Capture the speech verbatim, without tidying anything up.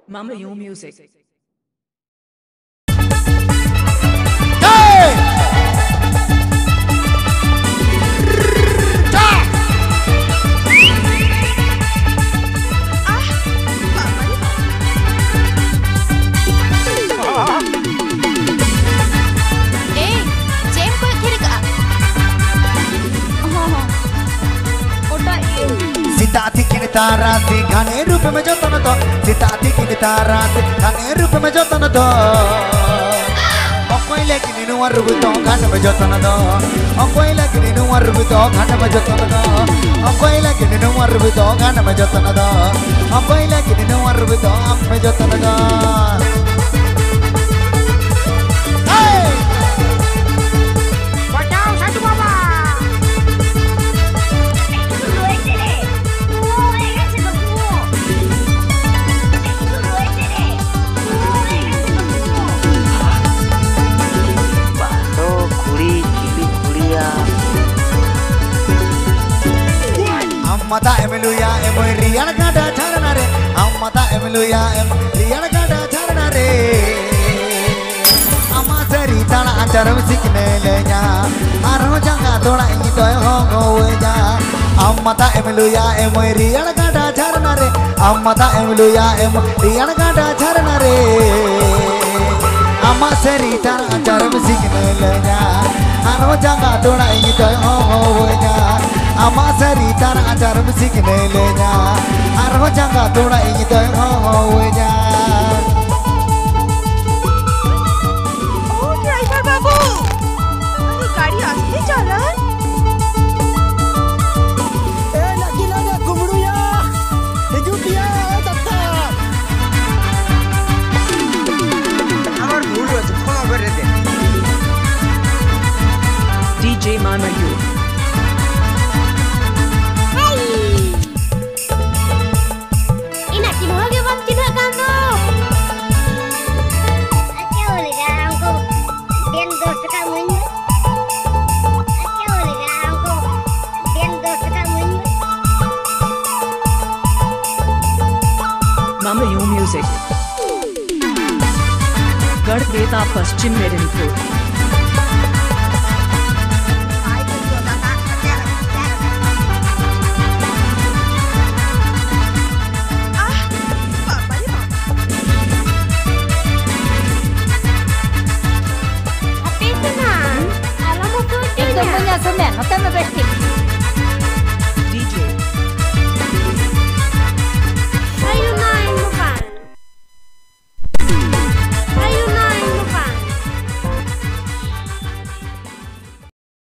Mama You Music. Hey! सिताती की तारा से घने रूप में जो तन दो सिताती की तारा से घने रूप में जो तन दो कोई लेकिन इनुवर रूप तो घन में जो तन दो कोई लेकिन इनुवर रूप तो घन में जो तन दो कोई लेकिन इनुवर रूप तो घन में जो तन दो कोई लेकिन इनुवर रूप तो आँख में जो तन दो Amata emeluya emoy riyan gada charana re Amata emeluya em riyan gada charana re Ama seri tana anjaram sikne lenya Arho janga thoda ingi toy ho goweja Amata emeluya emoy riyan gada charana re Amata emeluya emoy riyan gada charana re Ama seri tana anjaram sikne lenya Arho janga thoda ingi toy ho goweja Ama sari tara ajar musik nelenya arho jangga thoda ingi toy howeja Oh driver babu अरे गाड़ी आस्ते चला ए लगी लगा कुमड़ुया हिजुटिया तत्ता আমার ভুল হয়েছে ক্ষমা করে দে D J Mama You. Mama You Music. गढ़ देता पश्चिम मेदिनीपुर